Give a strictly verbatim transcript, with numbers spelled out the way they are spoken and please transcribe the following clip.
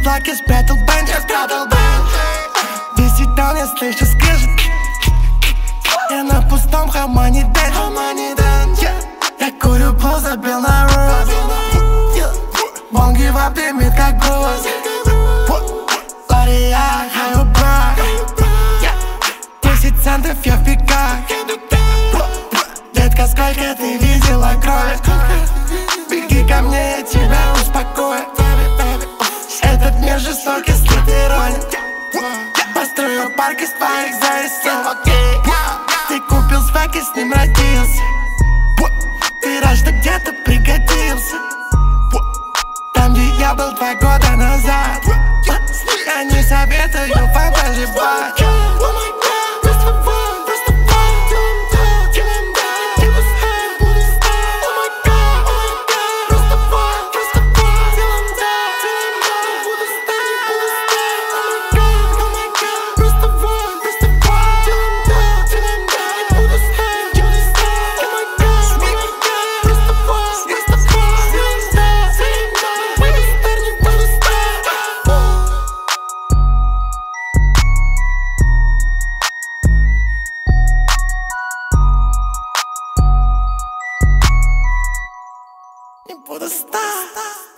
блок, я спрятал бэнд, я спрятал бэнд. Десять тонн, я слышу скрежет. Я на пустом хамане дэн, хамане дэн. Я курю пол, забил на роз. Бонги вап дымит как груз. Ларри, я хаю брак. Десять центов, я в пиках. Детка, сколько ты видела крови? Беги ко мне, я тебя успокою. Этот мир жесток, если ты ронен. Построю парк из твоих зависел. Ты купил свек и с ним родился. Ты рад, что где-то пригодился. Там, где я был два года назад. Я не советую вам проживать. Не буду стать.